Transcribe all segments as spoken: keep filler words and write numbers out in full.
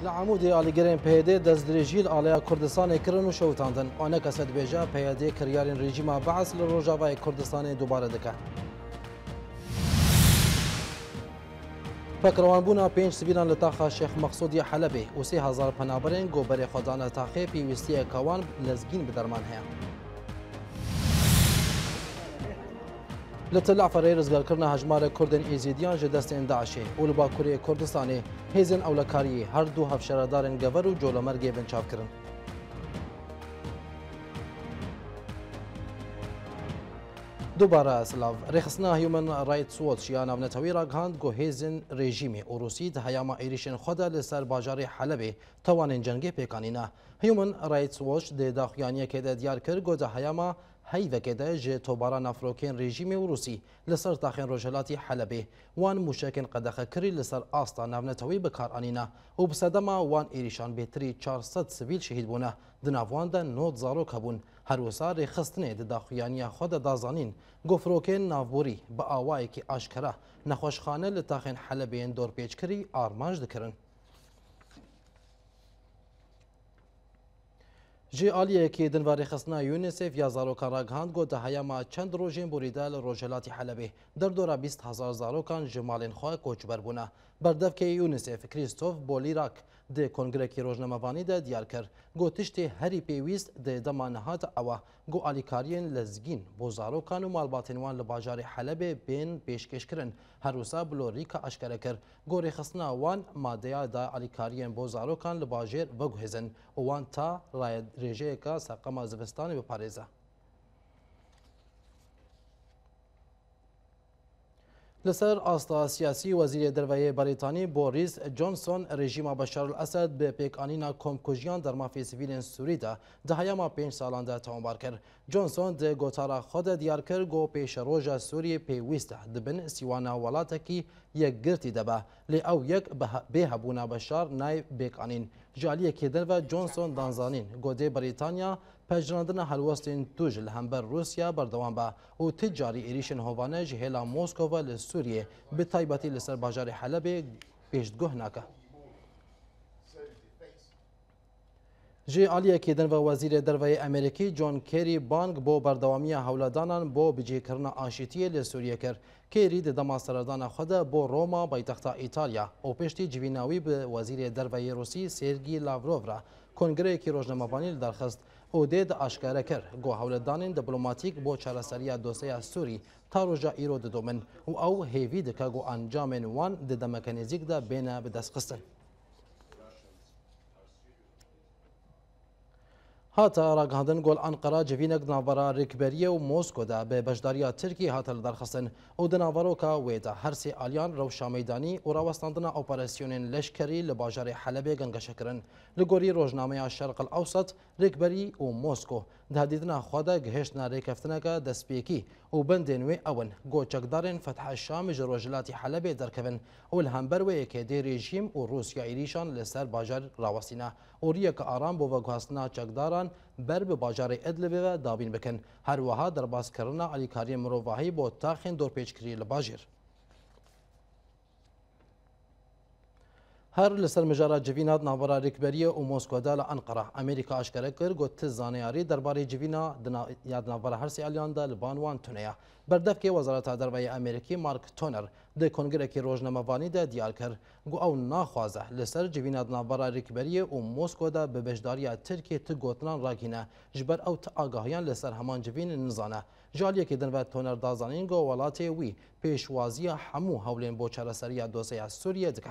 لعمودی آلیگرین پیاده دزدریجیل آلیا کردستان کرن و شوتاندن آنها کسد بیجا پیاده کریارین رژیم بعث لروجاوای کردستان دوباره دکه. فکروان بونا پنج سبیلان لطاقه شیخ مقصودی حلبی و سی هزار پنابرین گوبر خودان لطاقه پیوستی کوان لزگین بدرمان هیا. لطلع فرای رزگار کرنا هجمار کردن ایزیدیان جدستین داعشی و لباکوری کردستانی هیزن اولکاری هر دو هفشاردارن گور و جولمرگی بنچاف کرن. دوباره سلاف رخصنا هیومن رایتس واتچ یا ناونتوی راگهاند گو هیزن رژیمی و روسی دهیاما ایریشن خدا لسر باجاری حلبی توانین جنگی پیکانینا. هیومن رایتس واتچ ده داخیانی که ده دیار کرد گو دهیاما هیوه که ده جه توبارا نفروکین رژیمی و روسی لسر تاخین روجلاتی حلبی وان موشکین قدخه کری لسر آستا ناونتوی بکار آنینا و بسدما وان ایریشان بیتری چهارصد سویل شهید بونه دناوان ده نود زارو کبون هر وسا رخصتنه ده داخیانی خود دازانین گفروکین نافبوری با آوایی که آشکره نخوشخانه لتاخین حلبین دور پیچ کری آرمانج دکرن. جی آلیه که دنواری خصنا یونیسف یا زاروکان راگهاند گو ده هیاما چند روژین بوریدال روژلاتی حلبی در دورا بیست هزار زاروکان جمالین خواه کوچبر بونه. بردف که یونیسف کریستوف بولیراک ده کنگره کی روزنامه‌وانی ده دیار کرد گو تشتی هری پیویست ده دمانهات اوا گو آلیکارین لزگین بوزاروکان و مالباتنوان لباجار حلب بین پیشکش کرن هر وسا بلوریکا اشکره کرد گو رخصنا وان ماده دا آلیکارین بوزاروکان لباجر وگوهزن وان تا رای رژه کا سقما زوستان بپارێزە. لسر آستا سیاسی وزیر درویه بریتانی بوریس جانسون رژیم بشار الاسد به پیکانینا کمکوژیان در مافی سیویلین سوری ده ده هیاما پنج سالان ده تمام کرد. جانسون ده گوتارا خود دیار کرد گو پیش روژا سوری پیویسته دبن سیوانا ولاته یک گرتی دبه لی او یک به هبونا بشار نای پیکانین جالیه که در و جانسون دانزانین گوده بریتانیا پجراندن هلوستین توجل هم بر روسیا بردوام با و تجاری ایریشن هوانه جهلا موسکو و سوریه به تایباتی لسر باجار حلب پیشتگوه ناکه. جی آلیه که دن و وزیر دروی امریکی جون کری بانگ بو بردوامی هولادانان بو بجی کرنا آشیتی لسوریه کر. کری ده دما سردان خود بو روما بایتختا ایتالیا و پشتی جویناوی به وزیر دروی روسی سرگی لاوروف را کنگره کی روزنامه‌وانی درخواست او دید آشکاره کرد گو هولدانین دیپلماتیک بو چارەسەریya دۆسەya سووری تا ڕۆژە ئیرۆ دەدۆمن و ئەو هێوی دکە گو ئەنجامên وان ددە مەکەنیزیکدا بێنە بەدەستخستن. هاتا راگهاندن گل انقره جوینک ناورا رکبریه و موسکو ده به بشداریا ترکی هاتا لدرخستن او دناوروکا ویدا هر سی آلیان روشا میدانی و راوستاندن اپراسیونین لشکری لباجار حلب گنگشه کرن. لگوری روزنامه شرق الاوسط رکبری و موسکو ده دیدنا خواده گهشتنا ریکفتنگا دسپیکی و بندنوی اون گو چکدارن فتح الشام جروجلاتی حلب درکون و الهمبروی که دی رژیم و روسیا ایریشان لسر باجار راوستینا و ریک آرام بو وگوهستنا چکداران بر به باجار ادلب و دابین بکن هر وها در باز کرنا علیکاری مروواهی با تاخین دور پیچ کری لباجر. هر لسر مجارا جوینات ناورا رکبریه و موسکو دال انقره امریکا اشکره کر گوت زانیاری درباره جوینا یاد ناورا هر سی آلیان دا لبانوان تونیا بردف که وزارت دروی امریکی مارک تونر ده کنگره کی روزنامه‌وانی ده دیار کر گو او ناخوازه لسر جوینات ناورا رکبریه و موسکو دا به بشداریا ترکیه ت گوتنان راگینه جبر او ت آگاهیان لسر همان جوین نزانه جالیه که دنوات تونر دازانین گو ولاته وی پیشوازی همو هولین بو چارەسەریya دۆسەya سوریه دکه.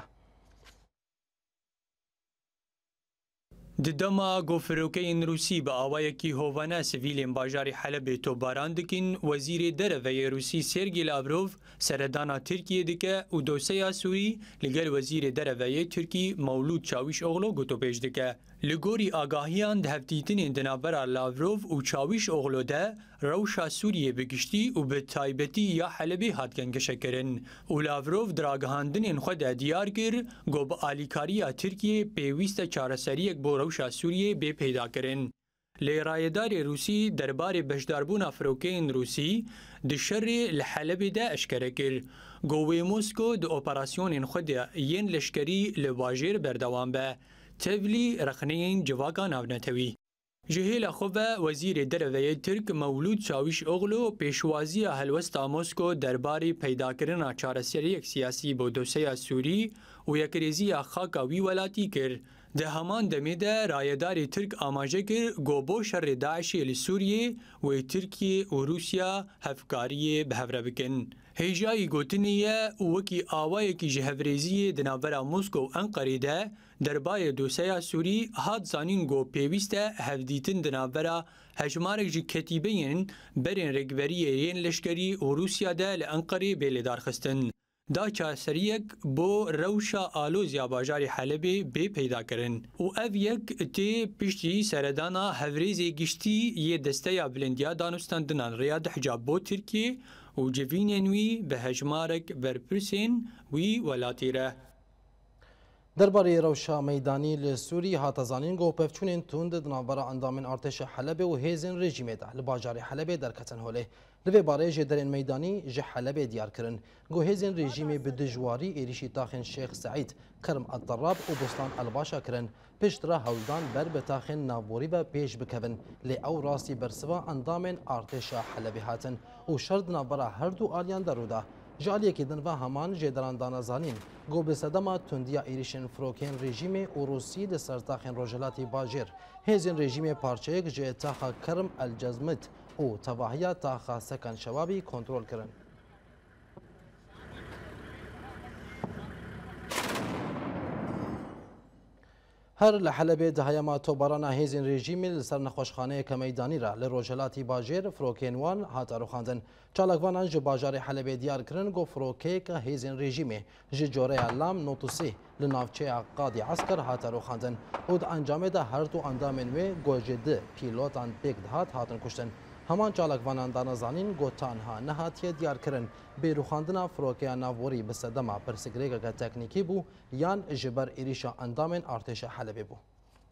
ددما گوفروکین روسی با آوایکی هوانه سویلین باجاری حلب تو باران دکین وزیر دروی روسی سرگی لاوروف سردانا ترکیه دکه و دوسیا سوری لگل وزیر دروی ترکی مولود چاویش اغلو گوتو پیش دکه. لگوری آگاهیان ده هفتیتین دنابرا لاوروف و چاویش اغلو ده روشا سوریه بگشتی و به تایبتی یا حلبی هات گنگشه کرن و لاوروف دراگهاندن خود دیار کر گو با آلیکاریا ترکیه پیویست چارەسەریەک بۆ روشا سوریه بی پیدا کرن. لیرایدار روسی دربار بشداربونا فروکین روسی دشر لحلب ده اشکره کر گوی موسکو ده اپراسیون خود ین لشکری لواجر بردوان به تبلی رخنین جواکا ناونتوی. جهیل خوبه وزیر درویه ترک مولود چاویش اغلو پیشوازی هلوستا مسکو درباری پیدا کردن چارەسەریەک سیاسی بۆ دۆسەیا سووری و یەکریزیە خاکا وی ولاتی کرد. ده همان دمیده رایداری ترک آماجه کرد گو بو شر داعشی لسوریه و ترکیه و روسیا هفکاریه به هفره بکن. هیجایی گوتنیه وکی آوائه کی جهوریزیه دنابرا موسکو و انقره ده دربای دوسیا سوری هاد زانین گو پیوسته هفدیتن دنابرا هجمارک جی کتیبین برین رگوریه رین لشکری و روسیا ده لانقره بیلیدار خستن. دا چاسریک بو روشا آلوزیا باجاری حلبی بی پیدا کرن و او یک تی پشتی سردانا هفریزی گشتی یه دسته یا بلندیا دانستاندنان ریاد حجاب بو ترکیه و جوینین وی به هجمارک برپرسین وی ولاتیره. درباره روشا میدانی لسوری هاتزانین گو پفچونین توند دنابرا اندامن ارتش حلب و هیزن رژیم ده لباجار حلب در کتن هوله لوی باره جدرین میدانی جه حلب دیار کرن گو هیزن رژیم به دجواری ایریشی تاخن شیخ سعید کرم الطراب و بستان الباشا کرن پشت را هولدان بر بتاخن ناوری و پیش بکبن لی او راستی برسوا اندامن ارتش حلب هاتن و شرد نابرا هر دو آلیان دروده جالیه که دنوا همان جدران دانزانین گو به صدما تندیا ایریشن فروکین رژیم روسی لسرتاخن روجلاتی باجر هیزن رژیم پارچه یک جه تاخا کرم الجزمت او تواهیا تاخا سکن شوابی کنترل کرن. هر لحلبه دهیما توبرانا هیزن رژیم لسر نخوشخانه کمیدانی را لروجلاتی باجر فروکینوان هاتا رو خاندن. چالکوانان جو باجار حلبه دیار کرن گو فروکی که هیزن رژیم جو جوره لام نوتوسی لنافچه قادی عسکر هاتا رو خاندن. او ده انجام ده هر دو اندامن و گو جده پیلوتان بیگ دهات هاتن کشتن. همان چالکوانان دانزانین گو تانها نهاتیه دیار کرن بیرو خاندنا فروکیا ناوری بسدما پرسگریگا که تکنیکی بو یان جبر ایریشا اندامن ارتش حلبه بو.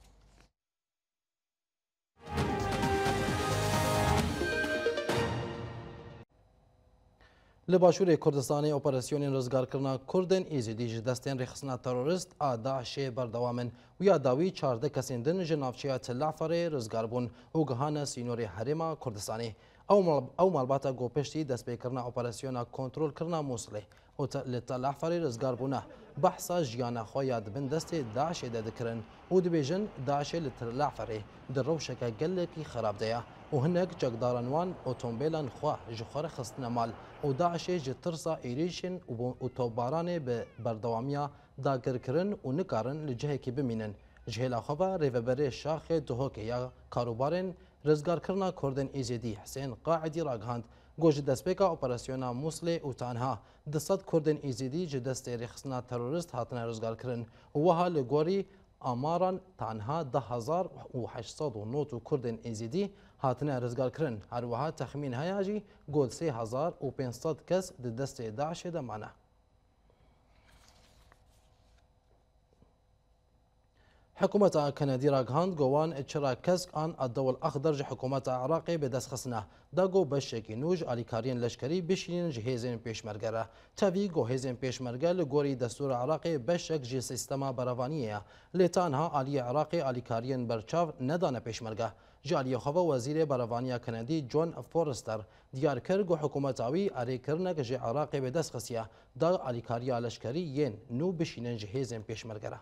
لباشور کردستانی اپراسیون رزگار کرنا کردن ایزیدی جه دستین رخصنا تروریست آداعش بردوامن و یا داوی چارده کسین دن جنافچیا تلعفر رزگار بون و گهان سینوری حرما کردستانی او مالباتا گو پشتی دست بی کرنا اپراسیون کنترول کرنا موصله و لتلعفر رزگار بونه بحثا جیانا خویاد بن دست داعش داد کرن و دبیجن داعش لتلعفر در روشک گلکی خراب دیا و هنگ جگدارنوان اوتومبیلان خواه جخار خستن مال و داعش جترسا ایریشن و توباران به بردوامیا داگر کرن و نکارن لجهه کی بمینن جهلا خواه ریوبره شاخ دهوکه یا کاروبارن رزگار کرنا کردن ایزیدی حسین قاعدی راگهاند گوش دستپیکا اپراسیونا موصله و تانها دستات کردن ایزیدی جدست رخصنا تروریست هاتنا رزگار کرن و وها لگوری آماران تنها ده هزار و هشتصد و نود کردن ایزیدی هاتنه رزگار کرن هر وها تخمین هیاجی گل سه هزار و پانصد کس د دست داعش دمانه. حکومت کندی راگهاند گوان چرا کسک آن الدول اخضر جه حکومت عراقی به دست خسنه داگو بشکی نوج آلیکارین لشکری بشینین جهیزین پیشمرگره تاوی گو هیزین پیشمرگه لگوری دستور عراقی بشک جه سیستما براوانیه لیتانها آلی عراقی آلیکارین برچاو ندانه پیشمرگه جالی خواه وزیر براوانیا کندی جون فورستر دیار کرد گو حکومتاوی اری کرنه جه عراقی به دست خسیه دا آلیکاریا لشکری ین نو بشینین جهیزین پیشمرگره.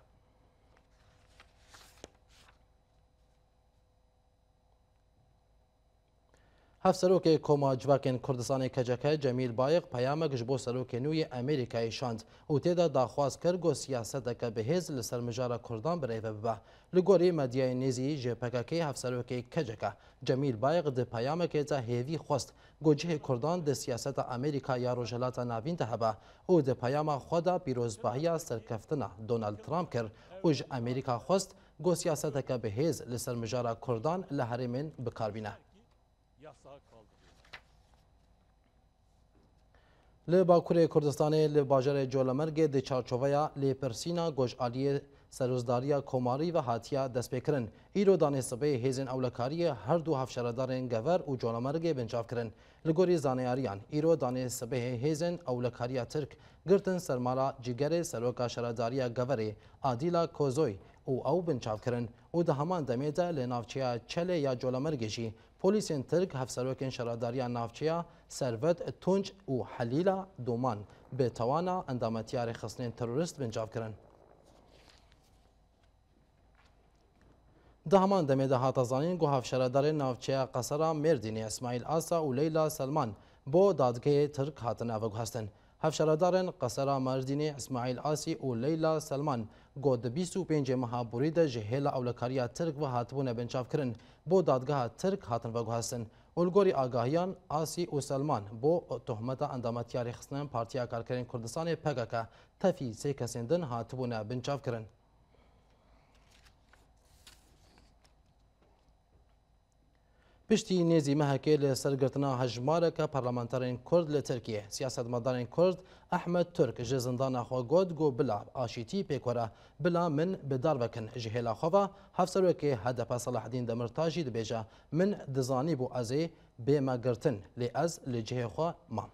هف سروک کما جواکن کردستان کجکه جمیل بایق پیامک جبو سروک نوی امریکای شاند و تیدا داخواست کرد گو سیاست که بهز لسر مجارا کردان برای ببه لگوری مدیای نیزی جه پکاکی هف سروک کجکه جمیل بایق ده پیامک تا هیوی خواست گو جه کردان ده سیاست امریکا یا روجلات ناوین تهبه و ده پیام خدا پیروزباهی سرکفتنا دونالد ترامپ کرد و جه امریکا خواست گو سیاست که بهز لسر مجارا کردان لحرمین بکاربینه. لی باکوری کردستانی لی باجر جولمرگ دی چارچوبیا لی پرسینا گوش آلی سروزداریا کماری و هاتیا دست بکرن ایرو دانه سبه هیزن اولکاری هر دو هفشاردارن گور و جولمرگ بنجاف کرن لگوری زانیاریان ایرو دانه سبه هیزن اولکاریا ترک گرتن سرمالا جگر سروکا شارداریا گوری عادیلا کوزوی و او بنچاوکرن و ده همان دمیده لنافچیا چله یا جولمرگجی پلیسین ترک هفسروکن شراداریا نافچیا سروت تونج و حلیلا دومان به توانا اندامتیار خصنین تروریست بنچاوکرن. ده همان دمیده هاتزانین گو هفشرادار نافچیا قصرا مردینی اسماعیل آسا و لیلا سلمان بو دادگاه ترک هاتن اوگو هستن. هفشرادارن قصرا مردینی اسماعیل آسی و لیلا سلمان گو ده بیست و پنج ماه بریده جهیلا اولکاریا ترک و هاتبون بنچاف کرن بو دادگاه ترک هاتن اوگو هستن. الگوری آگاهیان آسی و سلمان بو تهمت اندامتیار خصنین پارتیا کارکرین کردستان پگاکا تفی سی کسیندن هاتبون بنچاف کرن. پشتی نزی مهکه لسرگرتنا هجمارک پارلمانترین کرد لترکیه سیاستمدارین کرد احمد ترک جزندان خو گود گو بلا آشیتی پیکوره بلا من بدار وکن جهلا خوا هفسروک هدف صلاح الدین دمرتاجی دبیجا من دزانی بو ازی به مگرتن لی از لجه خو مام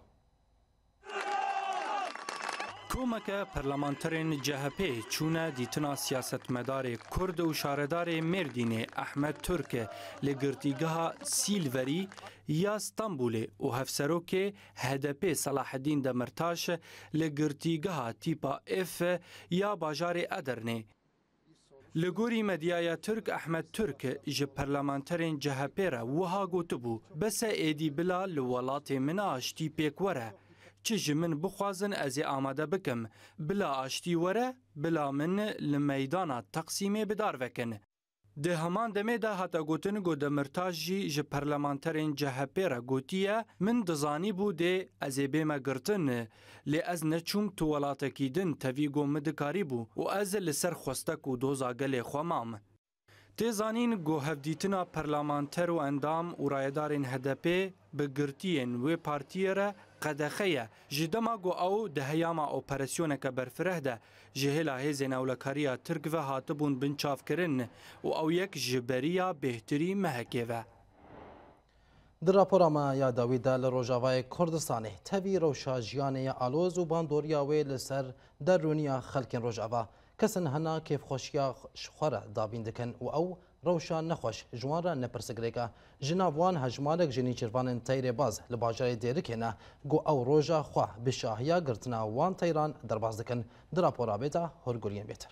کومکه پرلمانترین جهپی چونه دیتنا سیاستمدار کرد و شاردار مردین احمد ترک لگرتیگاه سیلوری یا استانبول و هفسروک هدف صلاح الدین دمرتاش لگرتیگاه تیپا اف یا باجار ادرنه. لگوری مدیای ترک احمد ترک ج پرلمانترین جهپی را وها گوتبو بس ایدی بلا لولات من آشتی پیکوره چه من بخوازن از آماده بکم بلا آشتی وره بلا من لمیدان تقسیم بدار وکن. ده همان دمه ده حتی گوتن گو دمرتاج جی ج پرلمانترین جهپی را گوتیه من دزانی بوده از بیمه گرتن لی از نچوم توالاتکی دن تاوی گو مدکاری بو و از لسر خوستک و دوزا گل خوامام. تیزانین گو هفدیتنا پرلمانتر و اندام و رایدارین هدپی بگرتین و پارتیه را قدخیه جدما گو او ده هیاما اپراسیونک برفره ده جهلا هیزن اولکاریا ترک و هاتبون بنچاف کرن و او یک جبریا بهتری مهکه و در راپورا ما یاداوی ده لروجاوای کردستانه تبی روشا جیانه آلوز و باندوریا وی لسر در رونیا خلکن روجاوا کسن هنا کیف خوشیا خوره دابین دکن و او روشا نخوش جوان را نپرسگریکا جنابوان هجمارک جنی چروان تیر باز لباجای دیرکینا گو او روژا خواه بشاهیا گرتنا وان تیران در باز دکن در راپورا بیتا هرگورین بیتر.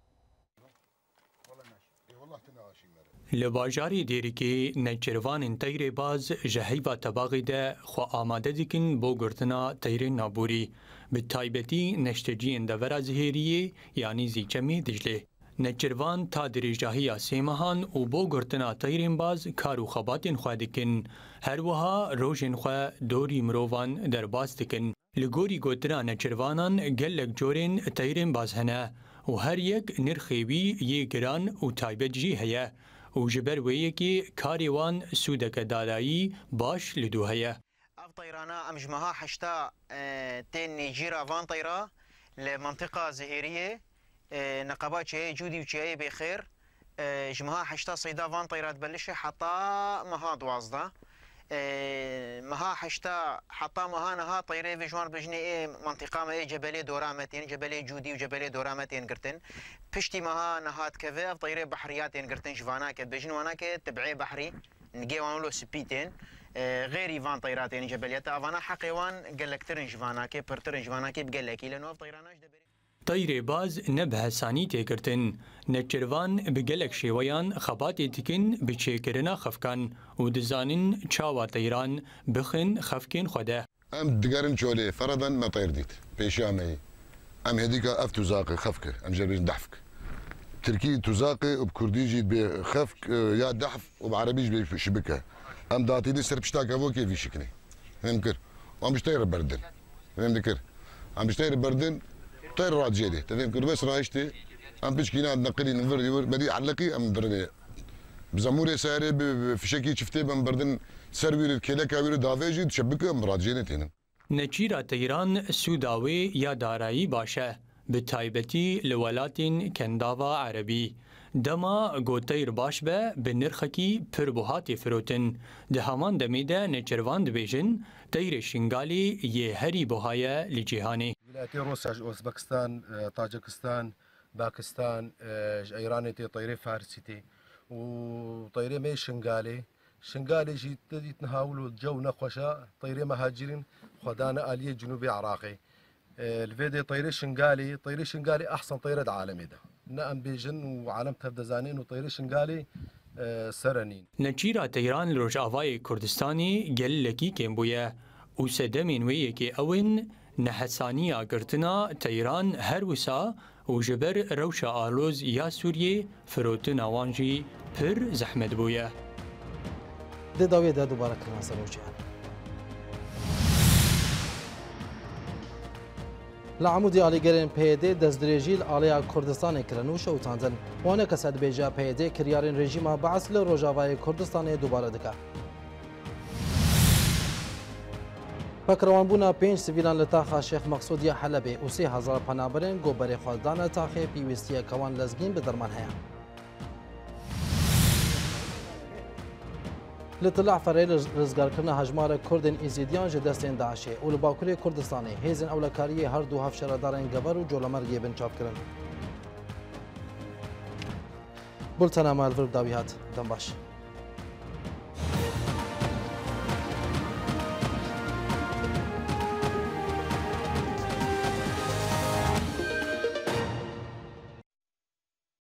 لباجاری دیرکی نچروان تیر باز جهیبا تباغی ده خو آماده دکن بو گرتنا تیر نابوری به تایبتی نشتجی اندورا زهریه یعنی زیچمی دجله. نچروان تا دریجاهی سیمهان و بو گرتنا تیرین باز کارو خباتین خواه دکن هر وها روشن خواه دوری مروان در باز دکن لگوری گوتنا نچروانان گلک جورین تیرین باز هنه و هر یک نرخیوی یه گران و تایبت جی هیه و جبر ویه که کاریوان سودک دادایی باش لدو هیه. اف طيرانا امجمها حشتا تين نيجيرا فان طيرا لمنطقه زهيريه نقابات شيء جودي وشيء بخير جمها حشتا صيدا فان طيرات بلشه حتى مها دوازده مها حشتا حتى مها نها طيري في جوان بجني ايه منطقه ما جبلي دورامتين جبلي جودي وجبلي دورامتين قرتن بشتي مها نهات كذا طيري بحرياتين قرتن جفاناك بجنواناك تبعي بحري نجي وانلو سبيتين غير يفان طيرات يعني جبليات افانا حقيوان قال لك ترن جفاناكي برترن جفاناكي بقال لك لانه طيراناش دبري طير باز نبه ثاني تكرتن نچروان بقلك شيويان خبات تكن بچيكرنا خفكان ودزانن چاوا طيران بخن خفكين خده ام دقارن شولي فرضا ما طير ديت بيشامي ام هديك اف تزاقي خفك ام جربين دحفك تركي تزاقي وبكرديجي بخفك يا دحف وبعربيج بشبكه ام داتيني سر بشتاكا فو كيف يشكني فهمكر وام بشتير بردن فهمكر عم بشتير بردن طير راد جيلي تفهمكر بس رايشتي ام بشكينا نقلي نفردي بدي علقي ام بردن بزموري ساري في شكي شفتي بم بردن سروير كيلكا وير دافيجي تشبكه ام راد جيلي تينن نچيرا تيران سوداوي يا دارایی باشه به تایبتی لولاتین کنداوا عربی دما گوتیر باش به به نرخکی پربوهاتی فروتن ده همان دمیده نچروان دبیجن تیر شنگالی یه هری بوهای لجیهانی ولایت روسیا، ازبکستان، تاجکستان، باكستان ايران تي طيري فارسي تي وطيري مي شنغالي شنغالي جيت يتنهاولوا الجو نقوشا طيري مهاجرين خدانا آلية جنوبي عراقي الفيديو طيري شنغالي طيري شنغالي احسن طيرة عالمي ده نعم بيجن وعالم تبدزانين وطيري شنغالي سرنين نجيرا تيران لروجاوای کردستانی گل لکی کم بویه و سدمین ویه که اون نحسانیا گرتنا تیران هر وسا و جبر روشا آلوز یا سوریه فروتن آوانجی پر زحمت بویه. ده داویه ده دوباره کلان سروچه. لعمودی آلیگرین پیده دزدریجیل آلیا کردستان کرنوش و تانزن وانه کسد بیجا پیده کریارین رژیم بعث لروجاوای کردستان دوباره دکه. پکروان پنج سویلان لتاخا شیخ مقصودی حلبه و سه هزار پنابرین گوبر خالدان تاخه پیوستی کوان لزگین به درمان هیا. لطلع فريل رزقار كرنا هجمار كردن إزيديان جدستين داعشي ولباكوري كردستاني هيزن أولكارية هردو هفشر دارين قبر وجولمر جيبن شاف كرن. بولتنا مال فرب داويهات دنباش.